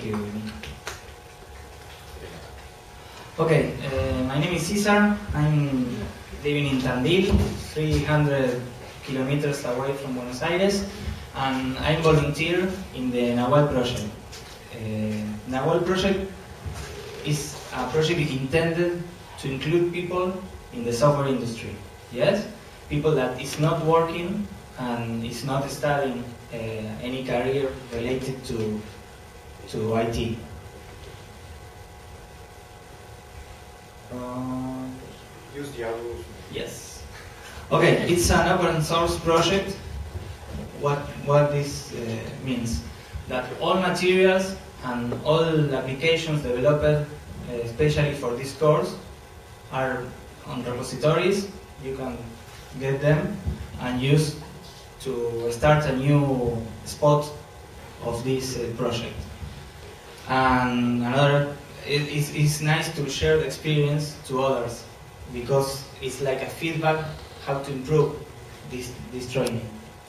you, Nico. Okay, my name is Cesar. I'm living in Tandil, 300 kilometers away from Buenos Aires, and I volunteer in the Nahual project. Nahual project is a project intended to include people in the software industry. Yes, people that is not working and is not studying any career related to IT. Use the others. Yes. Okay, it's an open source project. What this means? That all materials and all applications developed especially for this course are on repositories. You can get them and use to start a new spot of this project. And another, it's nice to share the experience to others because it's like a feedback how to improve this training.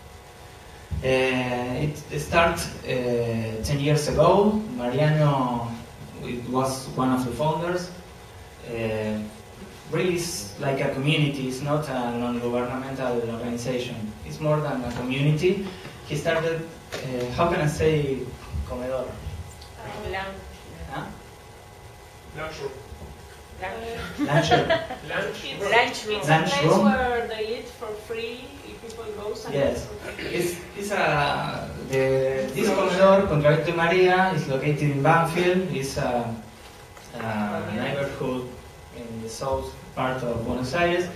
It started 10 years ago. Mariano was one of the founders. Really, it's like a community. It's not a non-governmental organization. It's more than a community. He started, how can I say, comedor? Huh? Lunchroom. Lunchroom. It's a place where they eat for free if people go. Yes. It's this comedor, Contravento Maria, is located in Banfield. It's a neighborhood in the south part of Buenos Aires.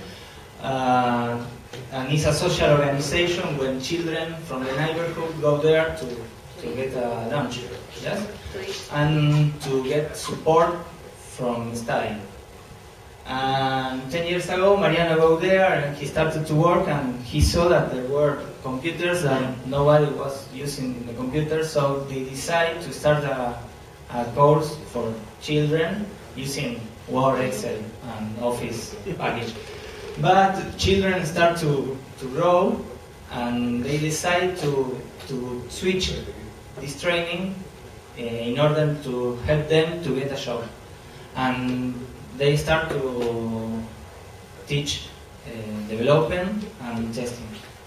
And it's a social organization when children from the neighborhood go there to get a lunch. Yes? And to get support from studying. And 10 years ago, Mariano go there and he started to work and he saw that there were computers and nobody was using the computers, so they decided to start a course for children using Word, Excel and Office package. But children start to grow and they decide to switch this training in order to help them to get a job. And they start to teach development and testing.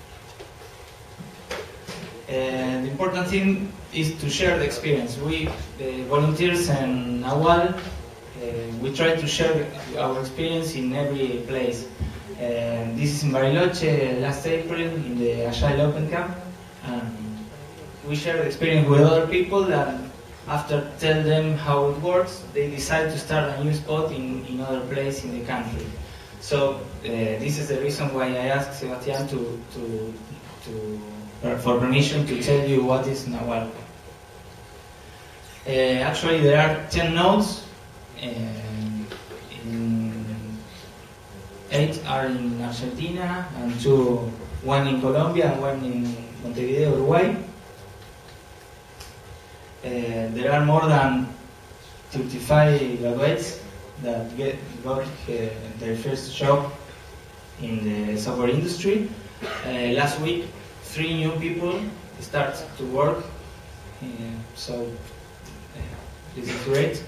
The important thing is to share the experience. We, volunteers in Nahual, we try to share our experience in every place. This is in Bariloche last April in the Agile Open Camp. We share the experience with other people and after tell them how it works, they decide to start a new spot in other place in the country. So this is the reason why I asked Sebastian for permission to tell you what is Nahual. Actually, there are 10 nodes. 8 are in Argentina and 1 in Colombia and 1 in Montevideo, Uruguay. There are more than 35 graduates that got their first job in the software industry. Last week, 3 new people start to work, so this is great.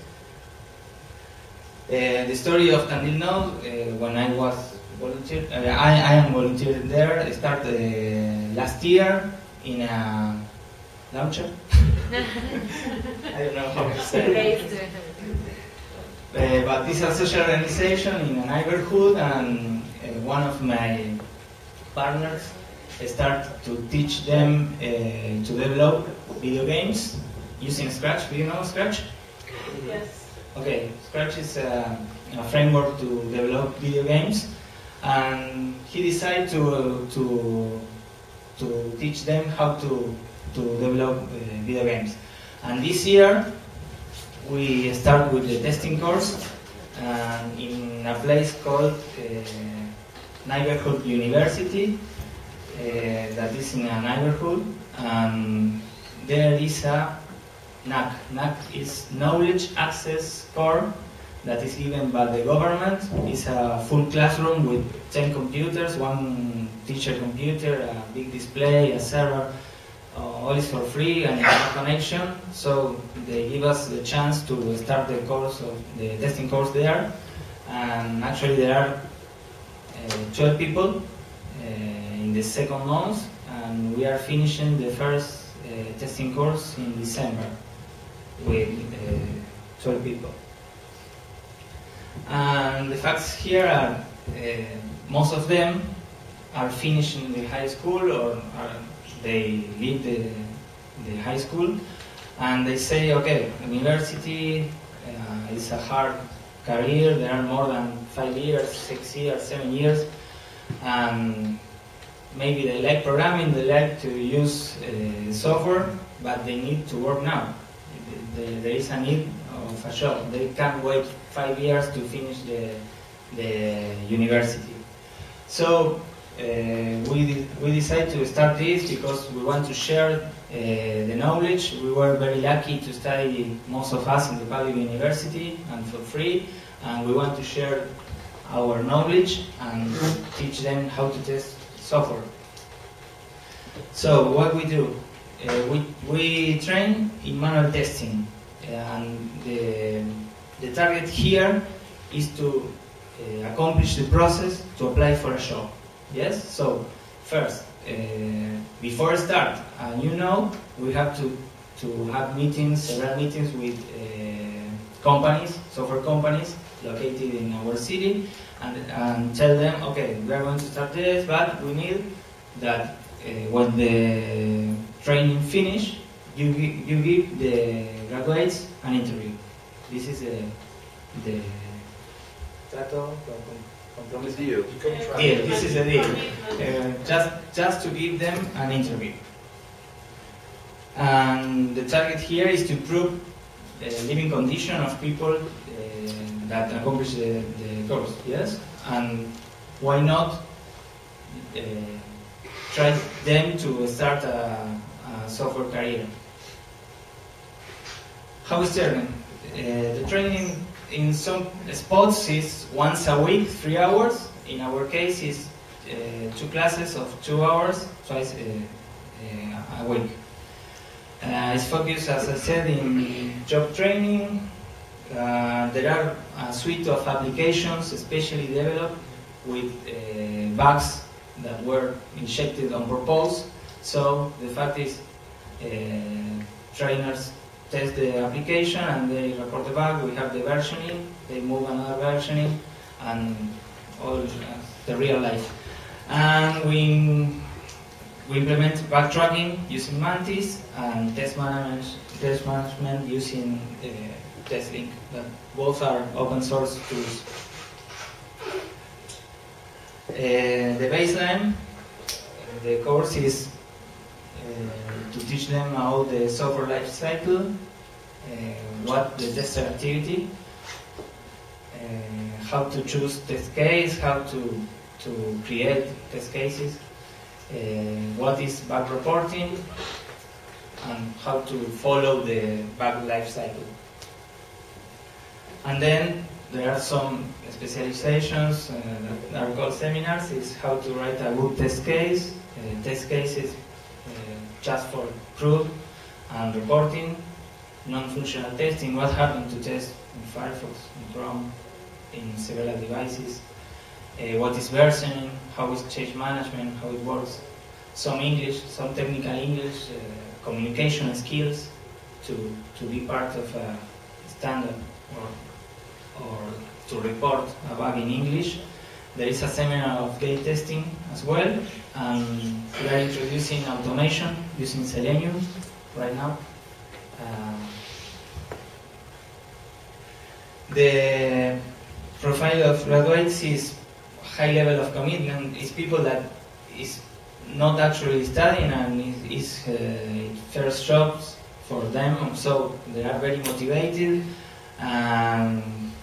The story of Tandil Node, when I was volunteer, I am volunteering there. I started last year in a launcher. I don't know how to say it. But this is a social organization in a neighborhood, and one of my partners started to teach them to develop video games using Scratch. Do you know Scratch? Yes. Okay, Scratch is a framework to develop video games, and he decided to teach them how to develop video games. And this year we start with the testing course in a place called Neighborhood University that is in a neighborhood. There is a NAC. NAC is Knowledge Access Core that is given by the government. It's a full classroom with 10 computers, 1 teacher computer, a big display, a server, all is for free and no connection. So they give us the chance to start the course of the testing course there. And actually there are 12 people in the second month, and we are finishing the first testing course in December with 12 people. And the facts here are most of them are finishing the high school, or they leave the high school, and they say, okay, university is a hard career. There are more than 5 years, 6 years, 7 years, and maybe they like programming, they like to use software, but they need to work now. There is a need of a job. They can't wait 5 years to finish the university. So we decided to start this because we want to share the knowledge. We were very lucky to study, most of us, in the public university and for free, and we want to share our knowledge and teach them how to test software. So what we do, we train in manual testing, and the target here is to accomplish the process to apply for a job. Yes. So first, before start a new node, we have to have meetings, several meetings with companies, software companies located in our city, and tell them, okay, we are going to start this, but we need that when the training finish, you give the graduates an interview. This is the deal. deal. This is a deal. Just to give them an interview. And the target here is to improve the living condition of people that accomplish the course. Yes, and why not try them to start a software career? How is training? The training in some spots is once a week, 3 hours. In our case, is 2 classes of 2 hours, twice a week. It's focused, as I said, in job training. There are a suite of applications especially developed with bugs that were injected on purpose. So the fact is, trainers test the application and they report the bug. We have the versioning, they move another versioning, and all the real life. And we implement bug tracking using Mantis and test management using TestLink. Both are open source tools. The baseline, the course is to teach them about the software life cycle, what the tester activity, how to choose test case, how to create test cases, what is bug reporting, and how to follow the bug life cycle. And then there are some specializations that are called seminars. Is how to write a good test case, test cases just for proof and reporting, non-functional testing, what happened to test in Firefox, in Chrome, in several devices, what is versioning, how is change management, how it works, some English, some technical English, communication skills to be part of a standard or to report a bug in English. There is a seminar of gate testing as well, and we are introducing automation using Selenium right now. The profile of graduates is high level of commitment. It's people that is not actually studying and is first jobs for them, so they are very motivated, and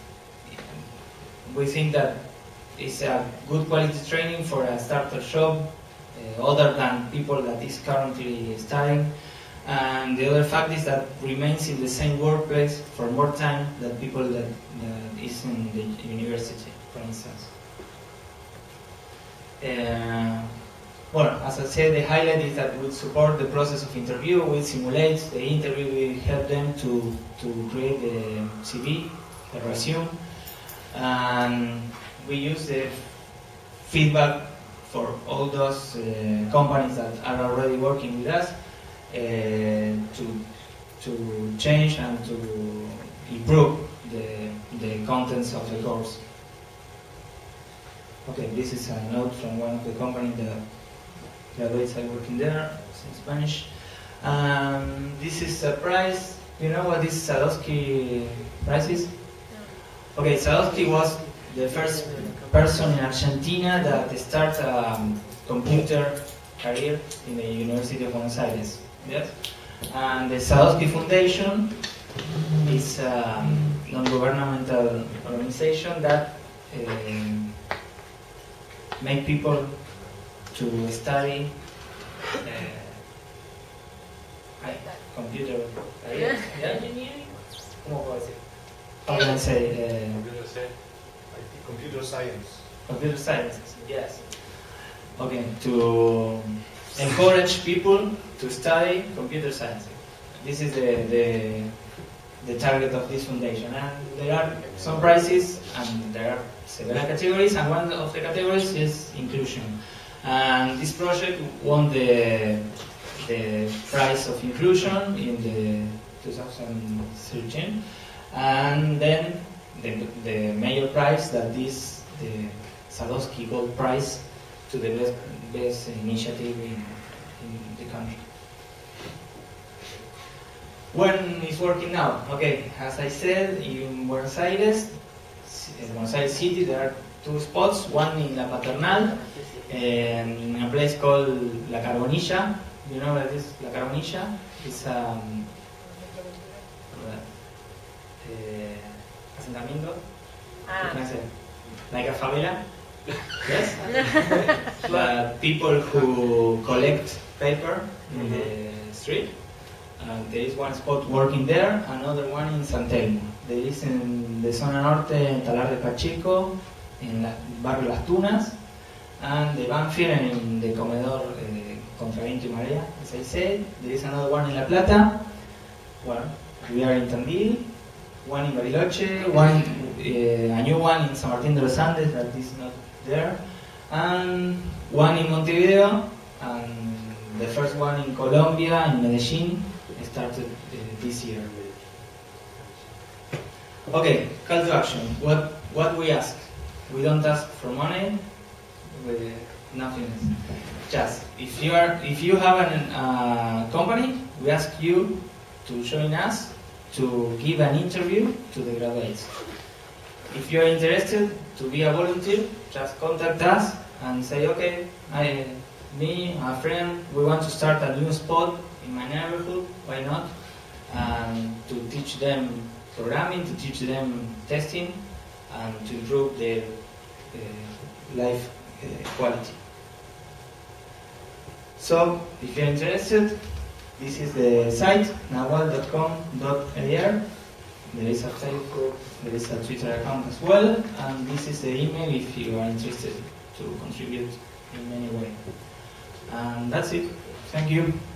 we think that it's a good quality training for a starter job, other than people that is currently studying. And the other fact is that remains in the same workplace for more time than people that is in the university, for instance. Well, as I said, the highlight is that we support the process of interview, we simulate the interview, we help them to create the CV, the resume, and we use the feedback for all those companies that are already working with us to change and to improve the contents of the course. Okay, this is a note from one of the companies that graduates are working there, it's in Spanish. This is a prize. You know what this Sadowski prize is? Okay, Sadowski was the first person in Argentina that started a computer career in the University of Buenos Aires. Yes? And the Sadowski Foundation is a non-governmental organization that make people to study computer career. Yeah? Engineering? ¿Cómo puedo decir? How can I say? Computer science. Computer science, yes. Okay, to encourage people to study computer science. This is the target of this foundation. And there are some prizes, and there are several categories, and one of the categories is inclusion. And this project won the prize of inclusion in the 2013, and then the major prize that is the Sadowski Gold Prize to the best initiative in the country. When it's working now? Okay, as I said, in Buenos Aires City, there are two spots, one in La Paternal, in a place called La Carbonilla. You know what is La Carbonilla? It's asentamiento. What can I say? Like a favela. Yes? But people who collect paper in the street. There is one spot working there, another one in San Telmo. There is in the Zona Norte, en Talar de Pacheco, en el barrio Las Tunas, and the Banfield in the Comedor Contra Viento y Marea, as I said. There is another one in La Plata. Well, we are in Tandil, one in Bariloche, a new one in San Martín de los Andes that is not there, and one in Montevideo, and the first one in Colombia, in Medellín, started this year. Okay, call to action. What we ask? We don't ask for money, with nothing else. Just if you have a company, we ask you to join us to give an interview to the graduates. If you are interested to be a volunteer, just contact us and say, okay, me, a friend, we want to start a new spot in my neighborhood, why not? To teach them programming, to teach them testing, and to improve their life quality. So, if you're interested, this is the site, nahual.com.ar. There is a Facebook, there is a Twitter account as well, and this is the email if you are interested to contribute in any way. And that's it. Thank you.